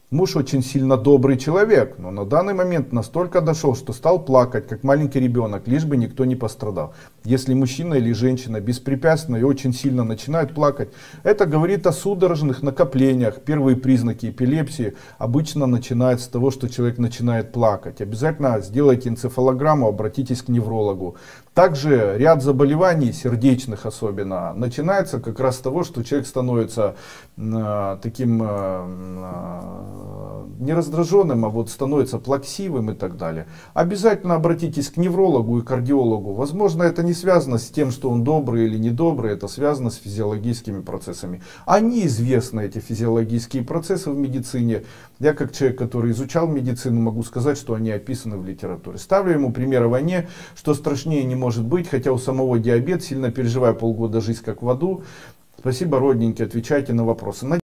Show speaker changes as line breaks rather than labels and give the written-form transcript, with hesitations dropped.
Муж очень сильно добрый человек, но на данный момент настолько дошел, что стал плакать, как маленький ребенок, лишь бы никто не пострадал. Если мужчина или женщина беспрепятственно и очень сильно начинают плакать, это говорит о судорожных накоплениях. Первые признаки эпилепсии обычно начинаются с того, что человек начинает плакать. Обязательно сделайте энцефалограмму, обратитесь к неврологу. Также ряд заболеваний, сердечных особенно, начинается как раз с того, что человек становится таким не раздраженным, а вот становится плаксивым и так далее. Обязательно обратитесь к неврологу и кардиологу. Возможно, это не связано с тем, что он добрый или недобрый, это связано с физиологическими процессами. Они известны, эти физиологические процессы в медицине. Я как человек, который изучал медицину, могу сказать, что они описаны в литературе. Ставлю ему пример о войне, что страшнее не может быть, хотя у самого диабет, сильно переживаю полгода жизнь как в аду. Спасибо, родненькие, отвечайте на вопросы.